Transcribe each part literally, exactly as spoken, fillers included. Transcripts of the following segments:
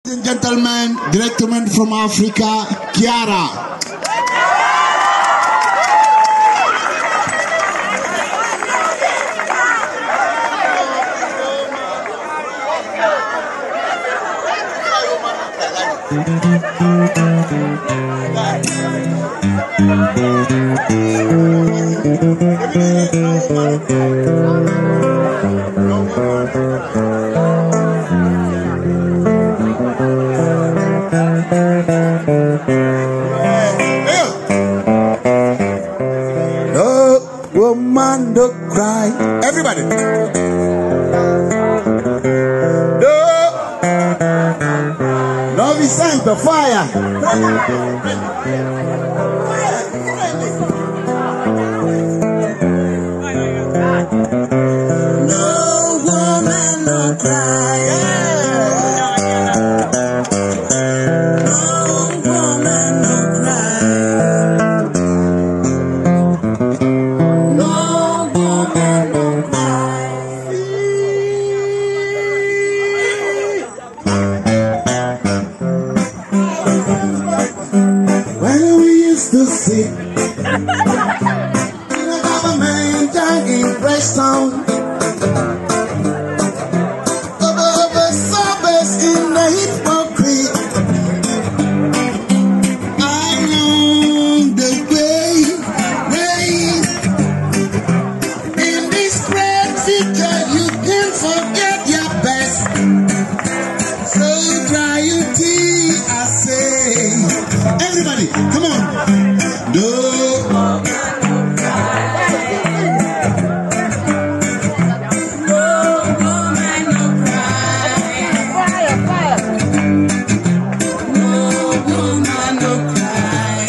Ladies and gentlemen, directly from Africa, Chiara. No woman, don't cry. Everybody. No. No, we sang the fire. No woman, don't cry. To sit in a government in Preston, over service in the hypocrite. I know the way, way in this great future you can forget your best. So dry your tears, I say. Everybody, come on. No. No woman, no cry. Fire, fire. No woman, no cry.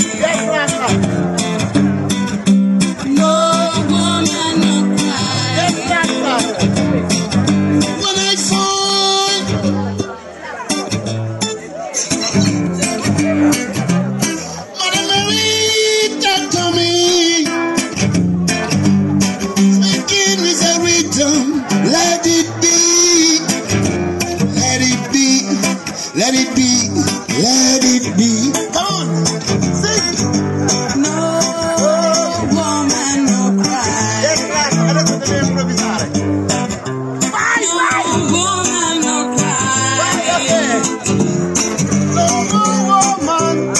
No woman, no cry. When I fall, Mother Mary, to me, speaking is a rhythm. Let it be, let it be, let it be, let it be. Come on, sing. No woman, no cry. No woman, no cry. No woman.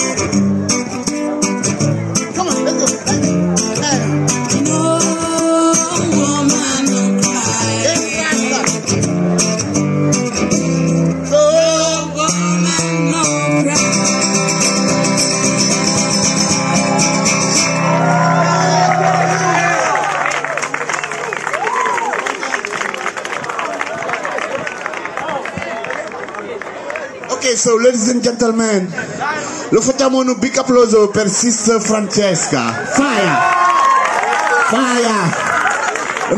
Okay, so ladies and gentlemen, lo facciamo un big applauso per Sister Francesca. Fire! Fire!